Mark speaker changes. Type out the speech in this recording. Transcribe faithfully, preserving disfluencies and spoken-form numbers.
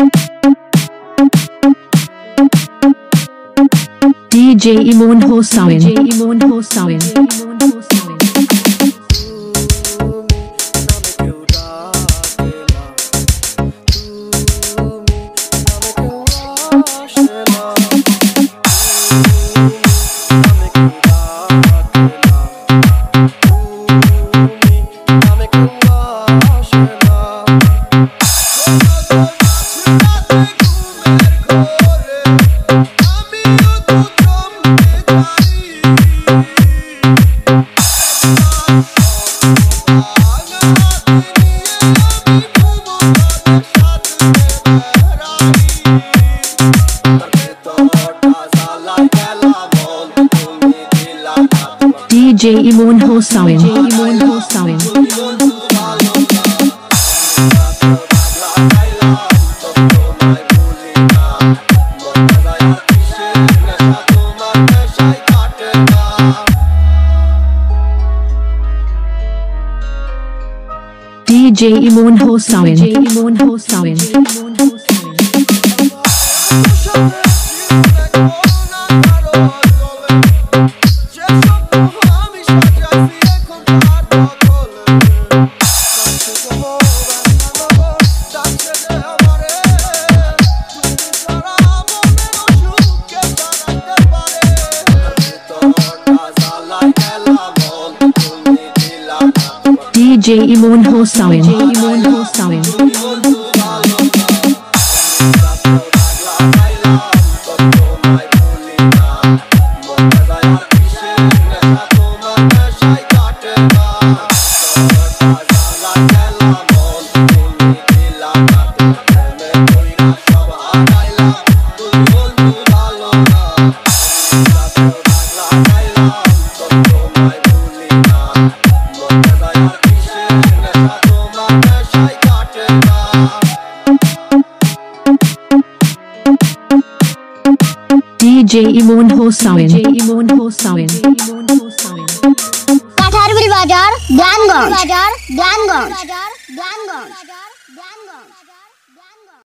Speaker 1: D J Emon Hossain. D J Emon Hossain. D J Emon Hossain. D J Emon Hossain. D J Emon Hossain. D J Emon Hossain. D J Emon Hossain. D J Emon Hossain. D J Emon Hossain. D J Emon Hossain.
Speaker 2: কাঠারপুর বাজার, গ্রামগঞ্জ, বাজার, গ্রামগঞ্জ।